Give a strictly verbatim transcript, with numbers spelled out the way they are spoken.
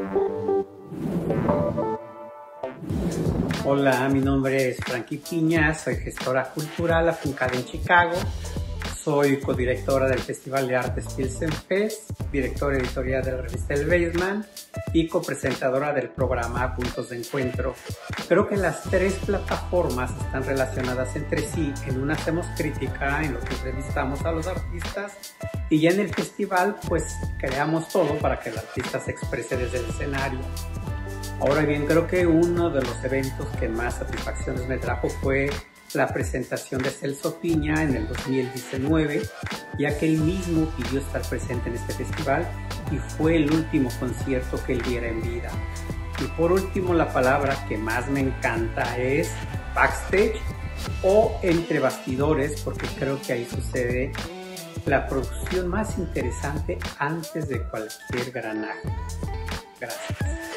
Hola, mi nombre es Frankie Piña, soy gestora cultural afincada en Chicago. Soy codirectora del Festival de Artes Pilsen Fest, directora editorial de la revista El Baseman y copresentadora del programa Puntos de Encuentro. Creo que las tres plataformas están relacionadas entre sí. En una hacemos crítica, en lo que entrevistamos a los artistas, y ya en el festival pues creamos todo para que el artista se exprese desde el escenario. Ahora bien, creo que uno de los eventos que más satisfacciones me trajo fue la presentación de Celso Piña en el dos mil diecinueve, ya que él mismo pidió estar presente en este festival y fue el último concierto que él diera en vida. Y por último, la palabra que más me encanta es backstage o entre bastidores, porque creo que ahí sucede la producción más interesante antes de cualquier gran acto. Gracias.